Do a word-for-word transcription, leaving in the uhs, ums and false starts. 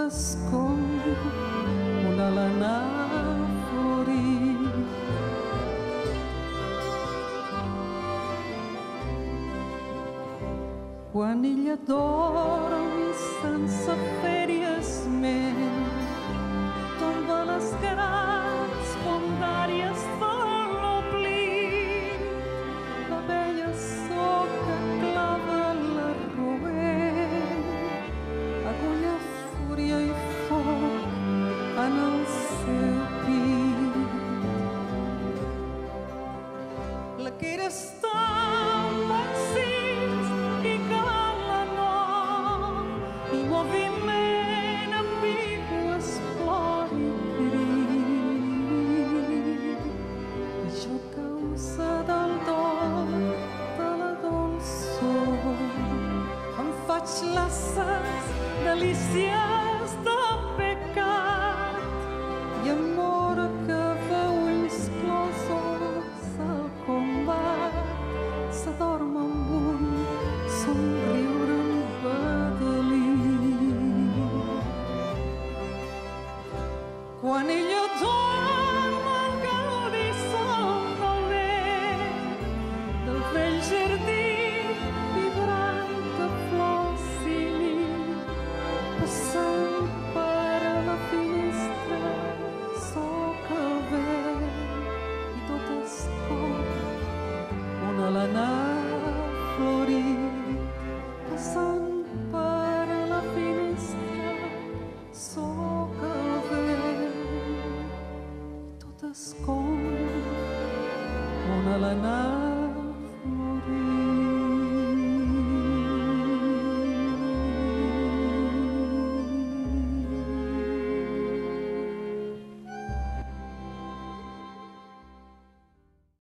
escon una lana florir. Quan ella dorm sense fer-hi esment, tomba les grans fondàries de l'oblid, la vella soca clava la roent, agulla fúria i foc en el seu pit. La que era tan encís i cala nom i moviment ambigu esplor i crit. I jo causa del dol de la dolçor em faig laces delícies de pecat i amor que fa ulls closos al combat s'adorm amb un somriure embadalit. Quan ella dorm el gaudi sota el vent del vell jardí vibrant de flors i nit, passant per la finestra soca el vent i tot escolta una lana florit. Passant per la finestra soca el vent i tot escolta una lana